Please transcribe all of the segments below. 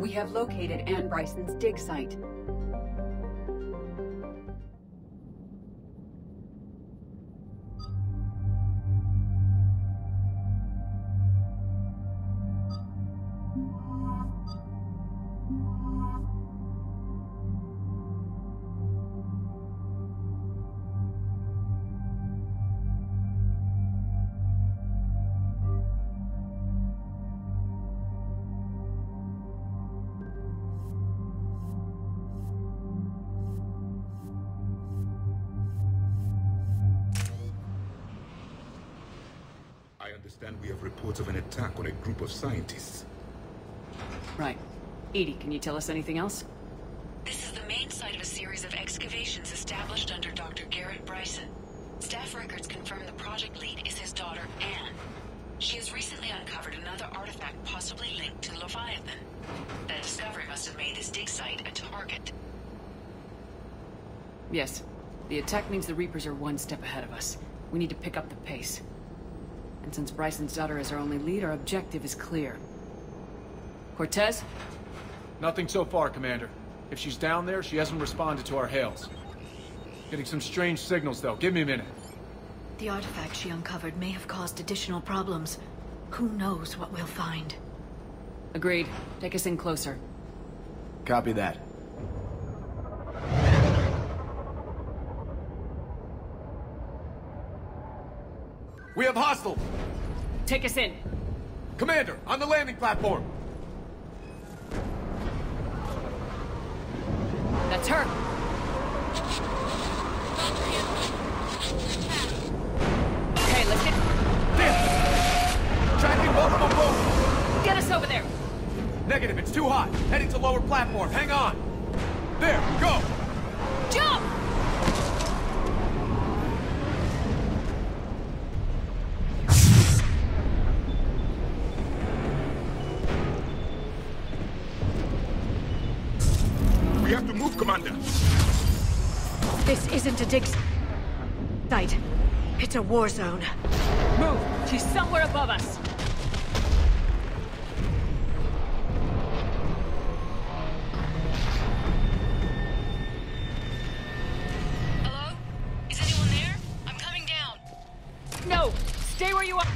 We have located Anne Bryson's dig site. I understand we have reports of an attack on a group of scientists. Right. Edie, can you tell us anything else? This is the main site of a series of excavations established under Dr. Garrett Bryson. Staff records confirm the project lead is his daughter, Anne. She has recently uncovered another artifact possibly linked to Leviathan. That discovery must have made this dig site a target. Yes. The attack means the Reapers are one step ahead of us. We need to pick up the pace. And since Bryson's daughter is our only lead, our objective is clear. Cortez? Nothing so far, Commander. If she's down there, she hasn't responded to our hails. Getting some strange signals, though. Give me a minute. The artifact she uncovered may have caused additional problems. Who knows what we'll find? Agreed. Take us in closer. Copy that. We have hostiles! Take us in! Commander, on the landing platform! That's her! Okay, let's get... Damn! Tracking multiple boats! Get us over there! Negative, it's too hot. Heading to lower platform. Hang on! There, go! Jump! We have to move, Commander! This isn't a dig site. It's a war zone. Move! She's somewhere above us! Hello? Is anyone there? I'm coming down. No! Stay where you are!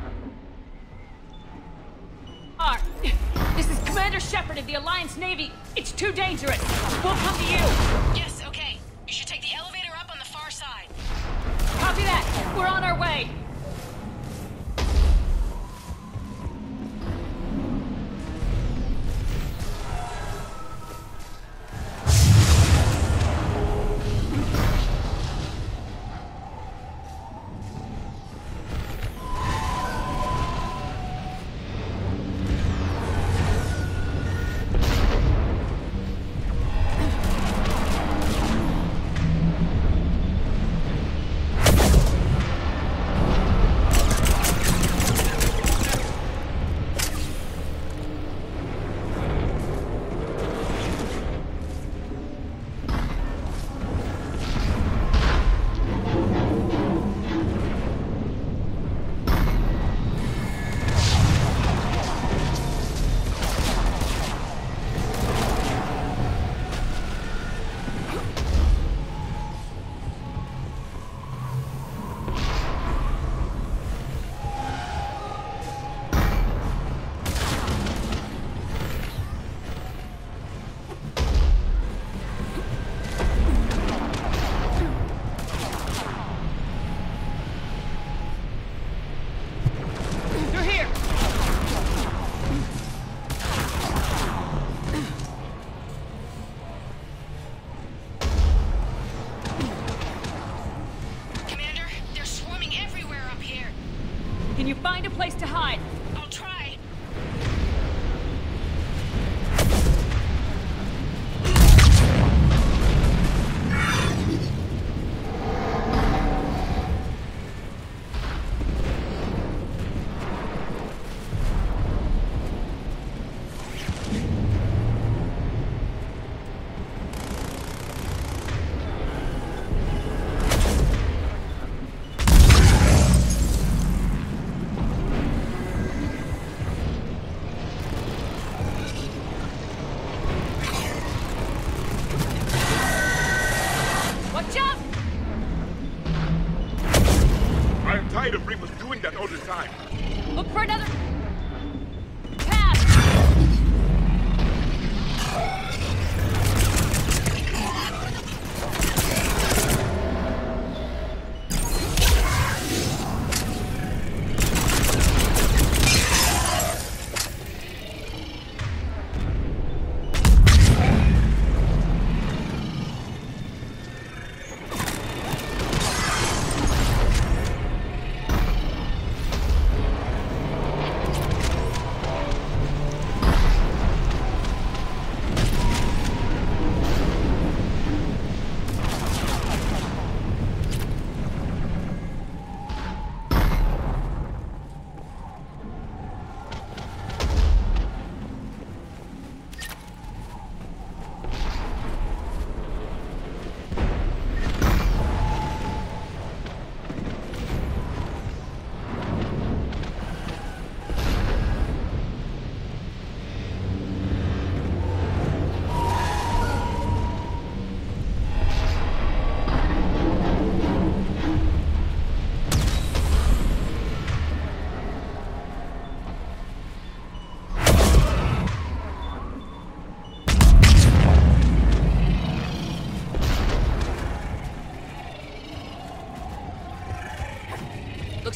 This is Commander Shepard of the Alliance Navy! It's too dangerous! We'll come to you! Yes, okay. You should take the elevator up on the far side. Copy that! We're on our way!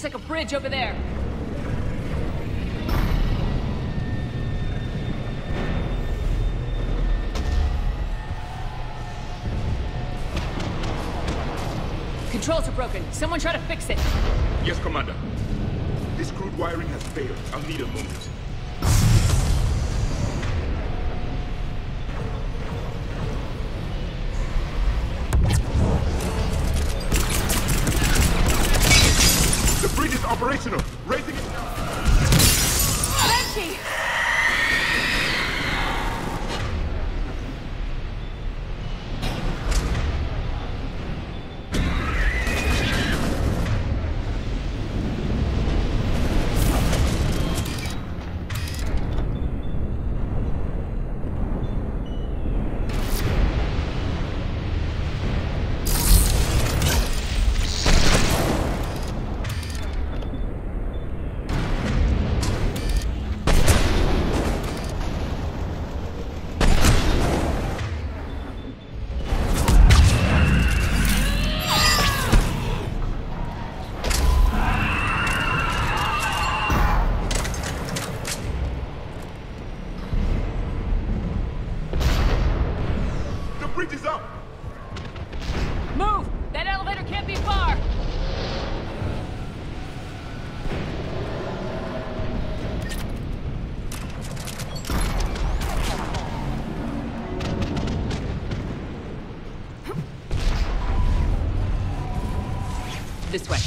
Looks like a bridge over there. Controls are broken. Someone try to fix it. Yes, Commander. This crude wiring has failed. I'll need a moment. The bridge is operational. Raising it now. Banshee! Bridge is up! Move! That elevator can't be far! This way.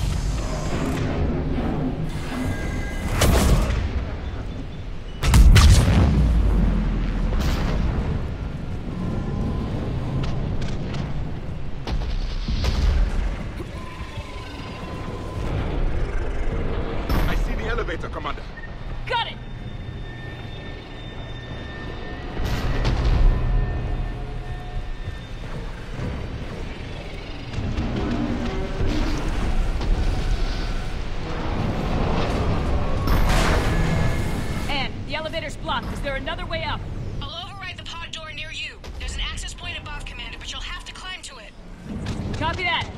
Elevator, Commander. Got it! Anne, the elevator's blocked. Is there another way up? I'll override the pod door near you. There's an access point above, Commander, but you'll have to climb to it. Copy that.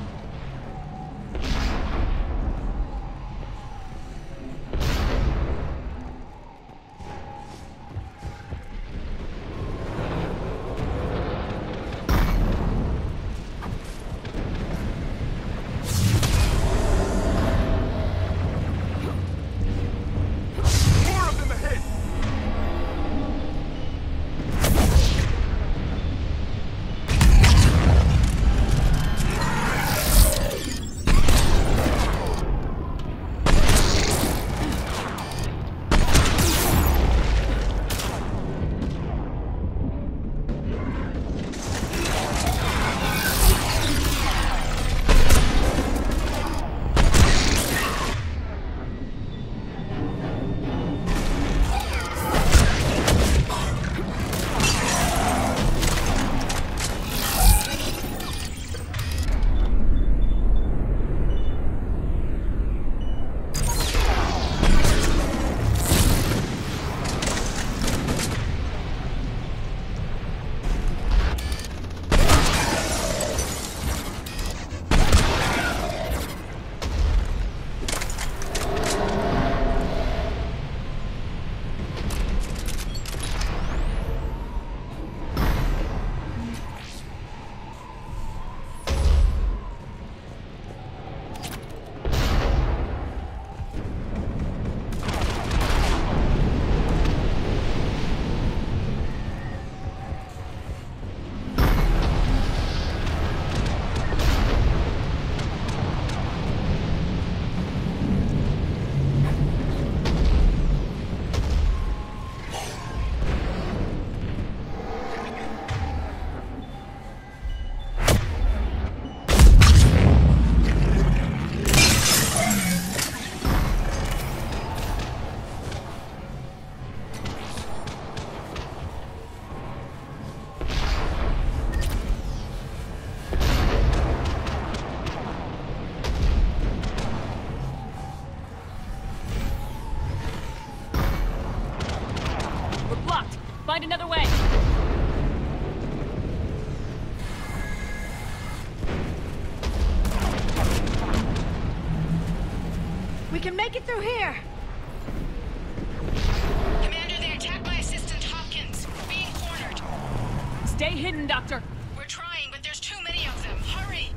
Find another way. can make it through here! Commander, they're attacked by Assistant Hopkins. Being cornered. Stay hidden, Doctor. We're trying, but there's too many of them. Hurry!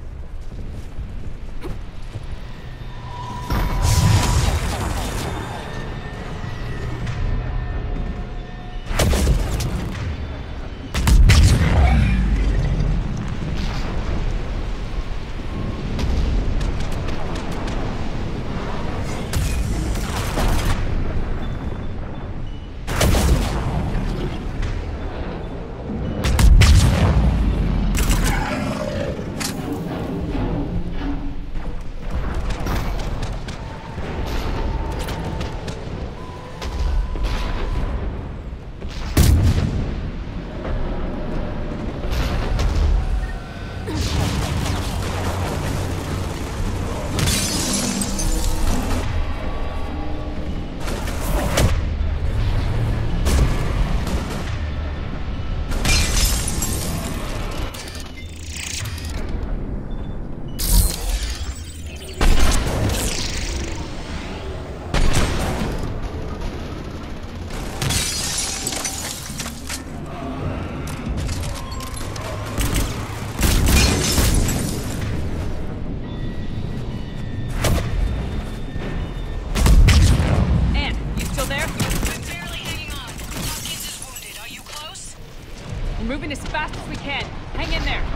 We're moving as fast as we can. Hang in there.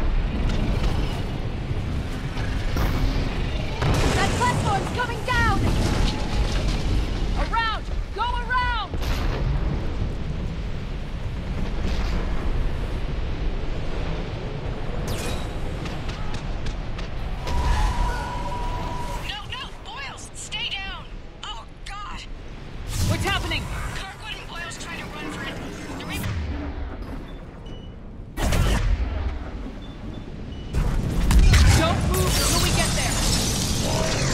That platform's coming down! Around! Go around! No! Boyles! Stay down! Oh, God! What's happening? Kirkwood and Boyles trying to run for it. The Reaper... Don't move until we get there.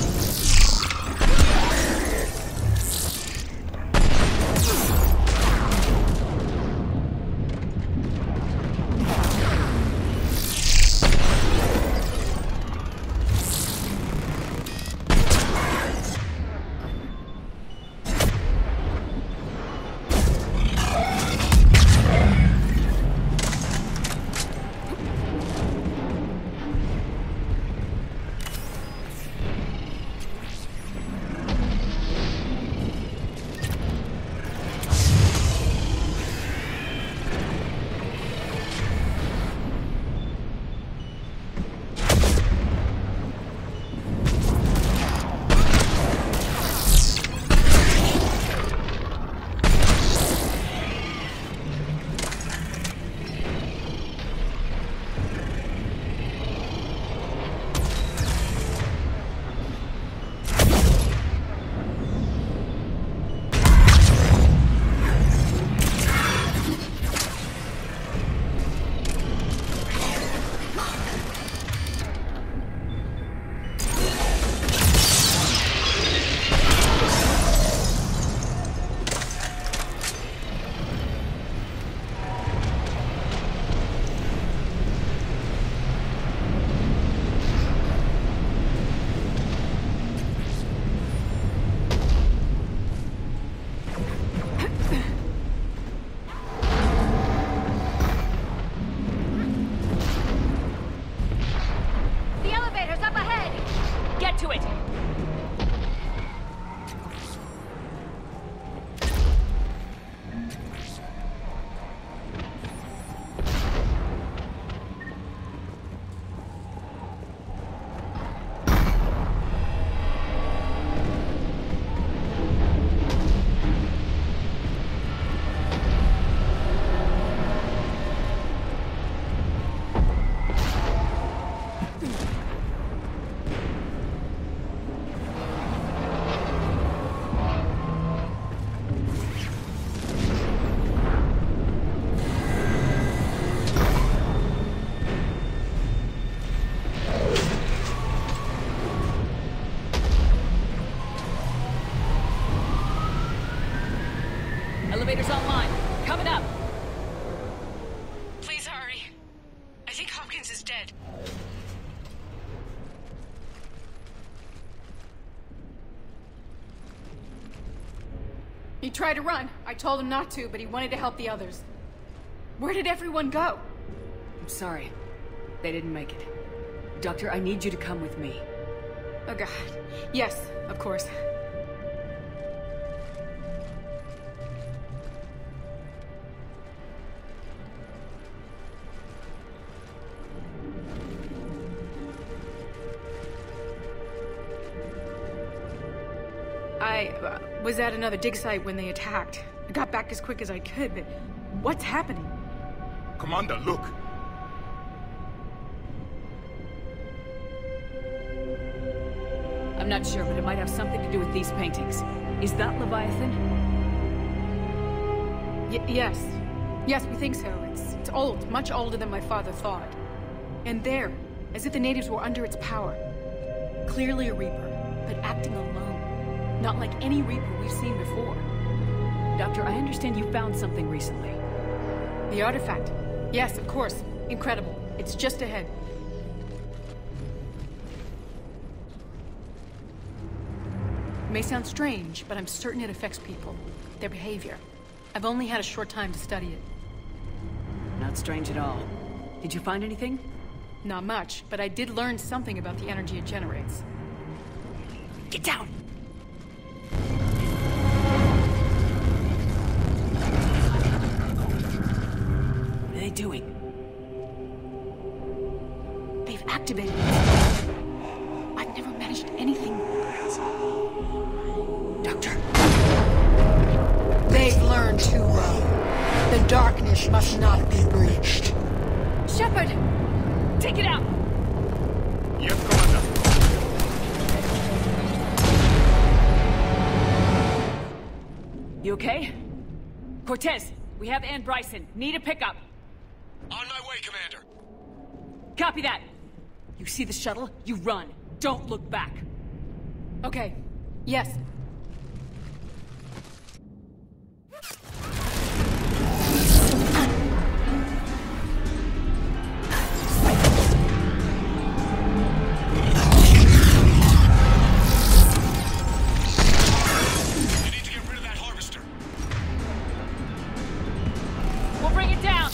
The elevator's up ahead! Get to it! Elevator's online. Coming up. Please hurry. I think Hopkins is dead. He tried to run. I told him not to, but he wanted to help the others. Where did everyone go? I'm sorry. They didn't make it. Doctor, I need you to come with me. Oh god. Yes, of course. I was at another dig site when they attacked. I got back as quick as I could, but what's happening? Commander, look! I'm not sure, but it might have something to do with these paintings. Is that Leviathan? Yes. Yes, we think so. It's old, much older than my father thought. And there, as if the natives were under its power. Clearly a Reaper, but acting alone. Not like any Reaper we've seen before. Doctor, I understand you found something recently. The artifact. Yes, of course. Incredible. It's just ahead. It may sound strange, but I'm certain it affects people. Their behavior. I've only had a short time to study it. Not strange at all. Did you find anything? Not much, but I did learn something about the energy it generates. Get down! What are they doing? They've activated it. I've never managed anything. Doctor! They've learned too well. The darkness must not be breached. Shepard! Take it out! Yes, Commander. You okay? Cortez, we have Ann Bryson. Need a pickup. On my way, Commander. Copy that. You see the shuttle? You run. Don't look back. Okay. Yes. We'll bring it down.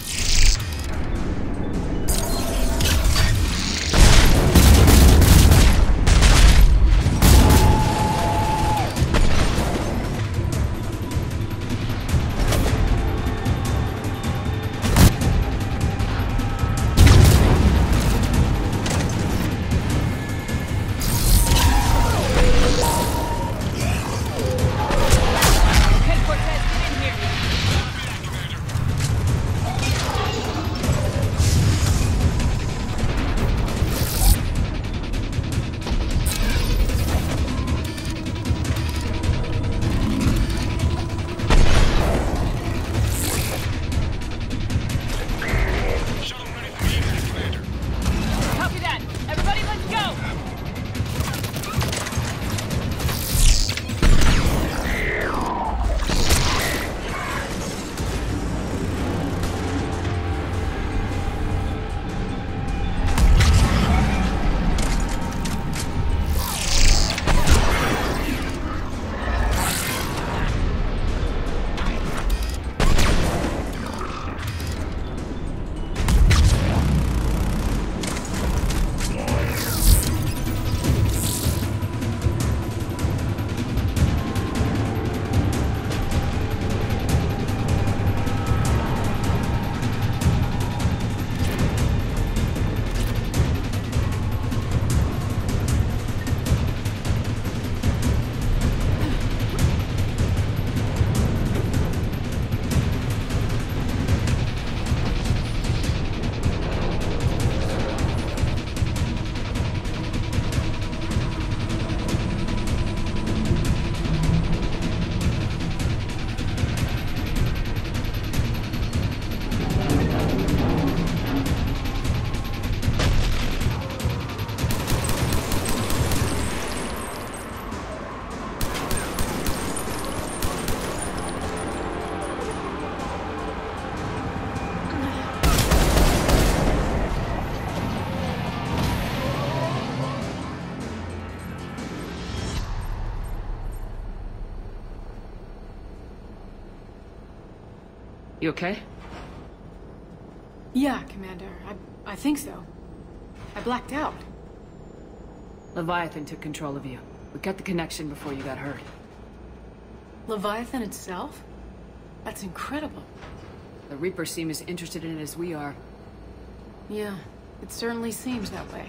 You okay? Yeah, Commander. I think so. I blacked out. Leviathan took control of you. We cut the connection before you got hurt. Leviathan itself? That's incredible. The Reapers seem as interested in it as we are. Yeah, it certainly seems that way.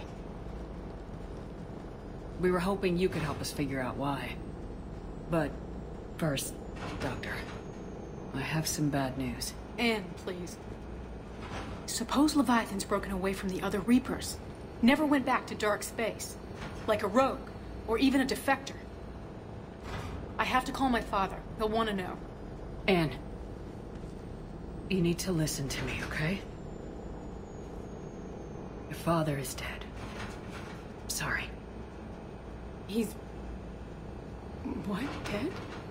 We were hoping you could help us figure out why. But first, Doctor, I have some bad news. Anne, please. Suppose Leviathan's broken away from the other Reapers. Never went back to dark space. Like a rogue, or even a defector. I have to call my father. He'll want to know. Anne, you need to listen to me, okay? Your father is dead. Sorry. He's... what? Dead?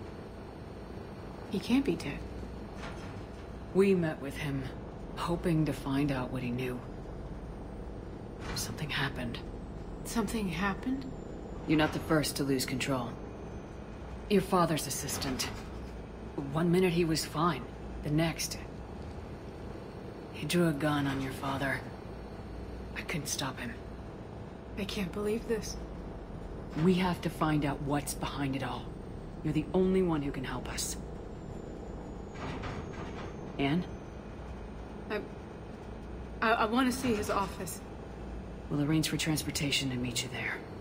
He can't be dead. We met with him, hoping to find out what he knew. Something happened. Something happened? You're not the first to lose control. Your father's assistant. One minute he was fine. The next... he drew a gun on your father. I couldn't stop him. I can't believe this. We have to find out what's behind it all. You're the only one who can help us. Anne? I want to see his office. We'll arrange for transportation and meet you there.